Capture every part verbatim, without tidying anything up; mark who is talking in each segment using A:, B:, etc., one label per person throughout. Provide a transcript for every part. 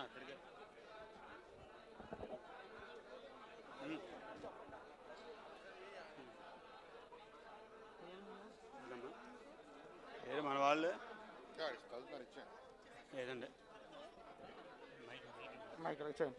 A: ఏది మన వాళ్ళు ఏదండి
B: మైక్ ఇచ్చాను.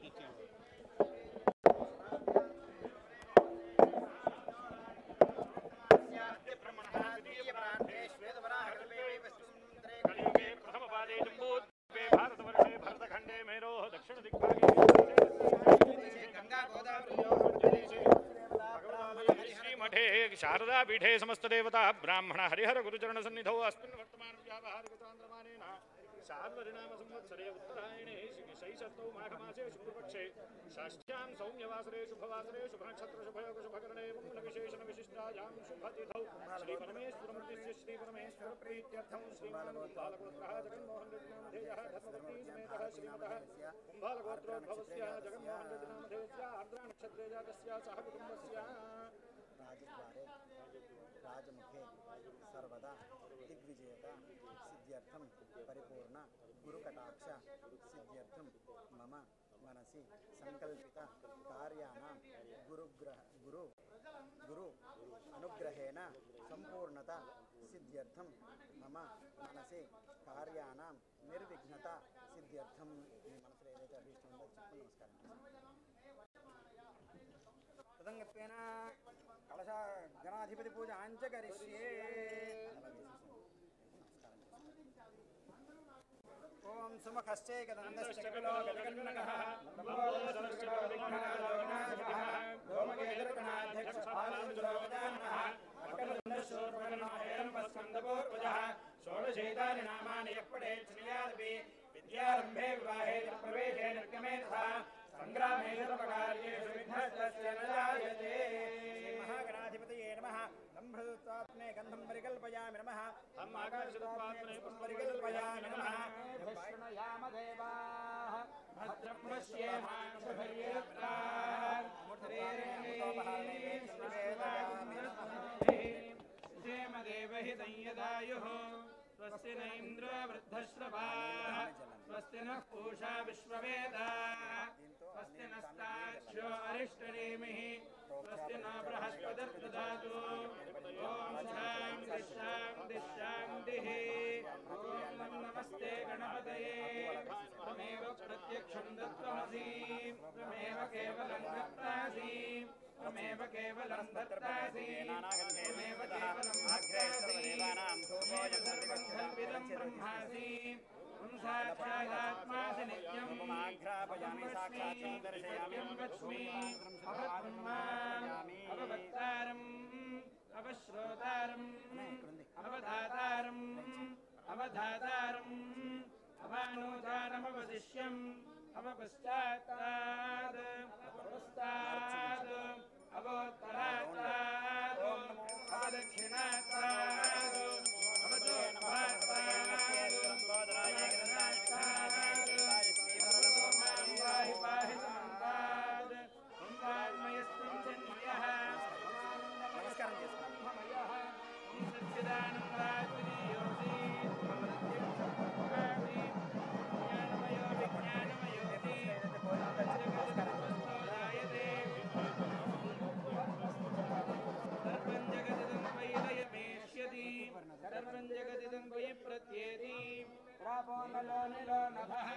C: शारदा पीठे समस्त देवता ब्राह्मण हरिहर गुरुचरण सन्निधौ अस्मिन् वर्तमान व्यावहारिक चांद्रमानेन शार्वरिनाम संवत्सरे उत्तरायणे शैशतौ माघमासे शुक्लपक्षे षष्ठ्यां सौम्यवासरे शुभवासरे शुभनक्षत्र शुभयोग शुभकरणे मंगल विशेषण विशिष्टायां शुभतिथौ श्री परमेश्वरमूर्तिस्य श्री परमेश्वर प्रीत्यर्थं श्रीमान् कुम्भालगोत्रः जगन्मोहन रेड्डिनामधेयः धर्मवती समेतः श्रीमतः कुम्भालगोत्रोद्भवस्य जगन्मोहन रेड्डिनामधेयस्य आर्द्रा नक्षत्रे जातस्य सह कुटुम्बस्य
D: राजद्वारे राजमुखे सर्वदा दिग्विजयता सिद्ध्यर्थं परिपूर्ण गुरुकटाक्ष सिद्ध्यर्थं मम मनसि संकल्पित कार्याणां गुरुग्रह गुरु गुरु अनुग्रहेण संपूर्णता सिद्ध्यर्थं मम मनसि कार्याणां निर्विघ्नता सिद्ध्यर्थं మీ మనసులో ఏదైతే అభిష్టం ఉందో చెప్పు. నమస్కారం. తదంగత్వేన కలశ గణాధిపతి పూజ ఆంచ కరిష్యే. ఓం సుముఖశ్చైకదండశ్చ కపిలో గజగణనః నమో సరస్వతీనాథోనాథః గోమకేతరగణాధ్యక్ష పాలనంజరోగజానః వకరందశూర్పగణాహేరం స్కందపూర్వజః షోడశైతాని నామాని యప్పడేత్ శ్రీయాదపి విద్యారంభే వివాహే చ ప్రవేశే నిర్గమే తథా సంగ్రామే సర్వకార్యేషు విఘ్నస్తస్య న జాయతే. మహాగణాధిపతయే నమః. బ్రహ్మదత్వాత్మే గంధం పరికల్పయామి నమః. హం ఆకాశదత్వాత్మే పుష్పం పరికల్పయామి నమః. వైష్ణయామ దేవాః భద్రం పశ్యేమాక్షభర్యేత్రాః దేవహిదయ్యదాయుః స్వస్తి న ఇంద్రో వృద్ధశ్రవాः స్వస్తి నః పూషా విశ్వవేదాः స్వస్తి నస్తాక్ష్యో అరిష్టనేమిః స్వస్తి న బృహస్పతిర్దదాతు. ఓం శాంతి శాంతి శాంతిః. ఓం నమస్తే గణపతయే. త్వమేవ ప్రత్యక్షం దత్తాసి త్వమేవ కేవలం దత్తాసి త్వమేవ కేవలం దత్తాసి త్వమేవ కేవలం కల్పితం బ్రహ్మాసి సాక్షాదాత్మాసి నిత్యం సత్యం వచ్మి అభద్బ్రహ్మాం అవవక్తారం అవశ్రోతారం అవధాతారం అవధాతారం అవానోదానమవదిష్యం అవపశ్చాత్తాద్ అవపశ్చాత్ అవోత్తరాత్తాద్ అవదక్షిణాత్తాద్ అవచోన్వాత్తాద్ పాహి పాహి సమంతాద్ ఓంకారమయస్తం జన్మయః. నమస్కారం చేసుకోమయః. ఓం సచ్చిదానందాద్వితీయోసి భవతి జ్ఞానమయో విజ్ఞానమయోతి జగద్గురుస్తోదాయతే. సర్వం జగదిదం వై లయమేష్యతి సర్వం జగదిదం వై ప్రత్యేతి. రాపో నలో నిలో నభః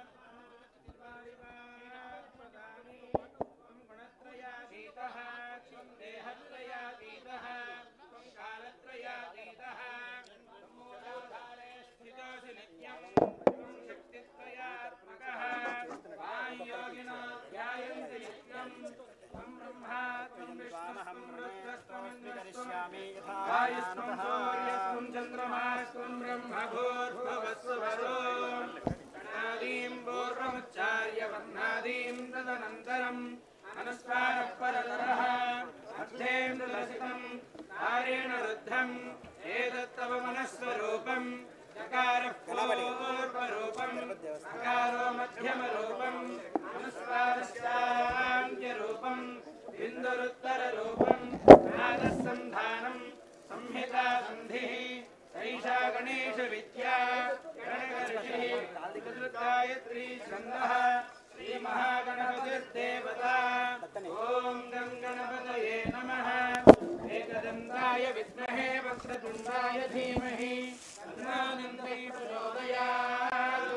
D: త్వం గుణత్రయాతీతః త్వం దేహత్రయాతీతః త్వం కాలత్రయాతీతః త్వం మూలాధారే స్థితోసి నిత్యం త్వం శక్తిత్రయాత్మకః వాయోగినో ధ్యాయంతి నిత్యం త్వం బ్రహ్మా త్వం విష్ణుస్త్వం రుద్రస్త్వం వాయుస్త్వం సూర్యస్త్వం చంద్రమాస్త్వం బ్రహ్మ భూర్భువస్సువరోం గణాదీం పూర్వముచ్చార్య వర్ణాదీం తదనంతరం అనుస్వారః పరతరః అర్థేంద్రలసితం ధారేణ రుద్ధం ఏతత్తవ మనస్వరూపం చకారః పూర్వరూపం అకారో మధ్యమరూపం అనుస్వారశ్చాంత్యరూపం బిందురుత్తరరూపం నాదసంధానం సంహితా సంధిః సైషా గణేశ విద్యా గణకర్షిః गायत्री छन्दः श्रीमहागणपतिर्देवता ॐ गं गणपतये नमः एकदन्ताय विद्महे वक्रतुण्डाय धीमहि तन्नो प्रचोदयात्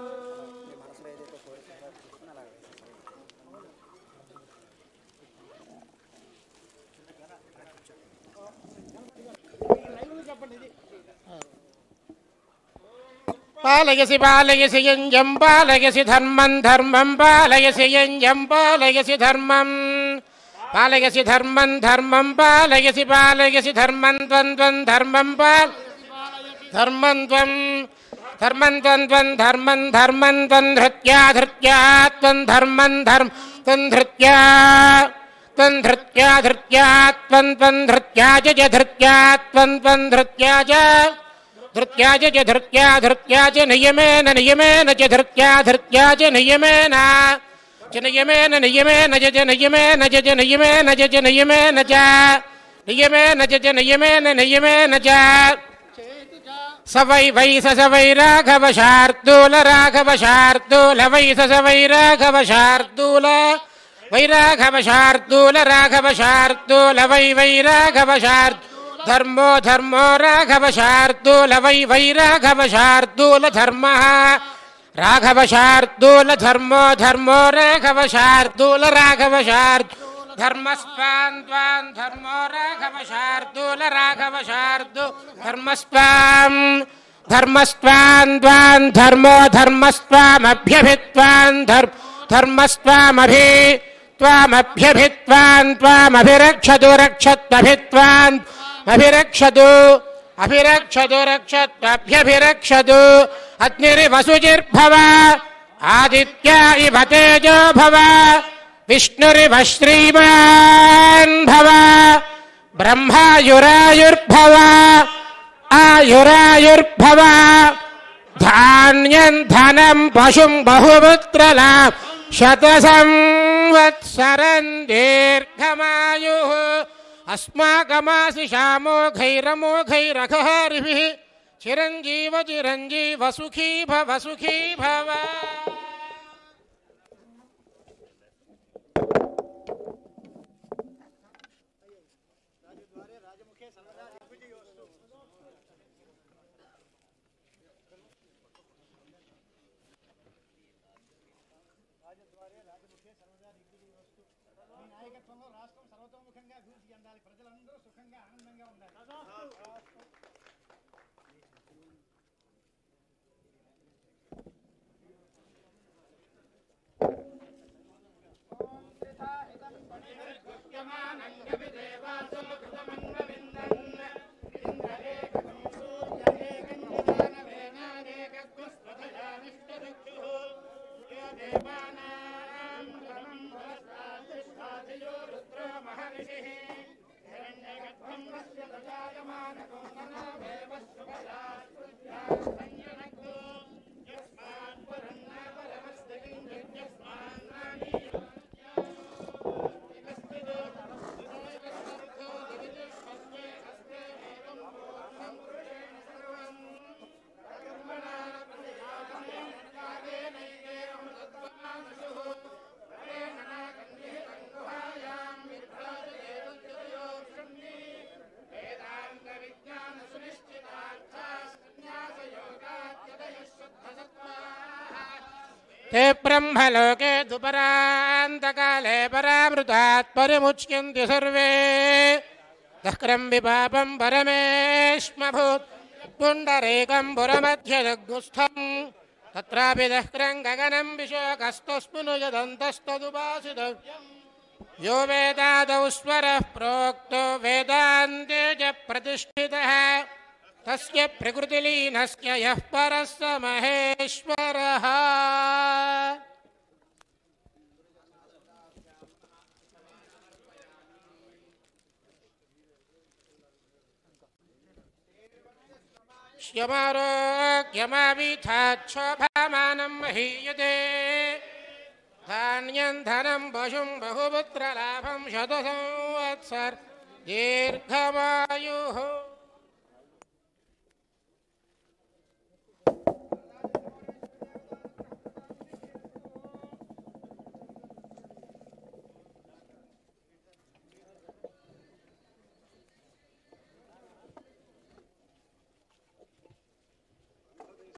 B: पालयसि पालयसि यञ्जं पालयसि धर्मं धर्मं पालयसि यञ्जं पालयसि धर्मं पालयसि धर्मं धर्मं पालयसि पालयसि धर्मं त्वं त्वं धर्मं पाल धर्मं त्वं धर्मं त्वं त्वं धर्मं धर्मं त्वं धृत्या धृत्या त्वं धर्मं धर्म त्वं धृत्या त्वं धृत्या धृत्या त्वं त्वं धृत्या च धृत्या त्वं त्वं धृत्या च धृत्या च धृत्या धृत्या च नियमेन नियमेन च धृत्या धृत्या च नियमेन च नियमेन नियमेन च नियमेन च नियमेन च नियमेन च नियमेन च नियमेन नियमेन च स वै वै स स वै राघव शार्दूल राघव शार्दूल वै स स वै राघव शार्दूल वै राघव शार्दूल राघव शार्दूल वै वै राघव शार्दूल धर्मो धर्मो राघव शार्दूल वै वै राघव शार्दूल धर्मः राघव शार्दूल धर्मो धर्मो राघव शार्दूल राघव शार्दूल धर्मस्वान् त्वान् धर्मो राघव शार्दूल राघव शार्दूल धर्मस्वान् धर्मस्वान् त्वान् धर्मो धर्मस्वामभ्यभित्वान् धर्म धर्मस्वामभि त्वामभ्यभित्वान् त्वामभिरक्षतु रक्षत्वभित्वान् अभिरक्षतु अभिरक्षतु रक्षत्वभ्यभिरक्षतु अग्निरिवसुजिर्भव आदित्या इव तेजो भव विष्णुरिव श्रीमान् भव ब्रह्मायुरायुर्भव आयुरायुर्भव धान्यं धनं पशुं बहुपुत्रलाभ शतसंवत्सरं दीर्घमायुः अस्माकमाशिषामोघैरमोघैरघहरिभिः चिरञ्जीव चिरञ्जीव सुखी भव सुखी भव ते ब्रह्मलोके दुपरान्तकाले परामृतात् परिमुच्यन्ति सर्वे दह्रं विपापं परमेश्मभूत् पुण्डरीकं पुरमध्यजगुस्थं तत्रापि दह्रं गगनं विशोकस्तस्मिन् यदन्तस्तदुपासितव्यम् यो वेदादौ स्वरः प्रोक्तो वेदान्ते च प्रतिष्ठितः तस्य प्रकृतिलीनस्य यः परः स महेश्वरः श्यमारोग्यमाविथाच्छोभामानं महीयते धान्यं धनं पशुं बहुपुत्रलाभं शतसंवत्सर दीर्घमायुः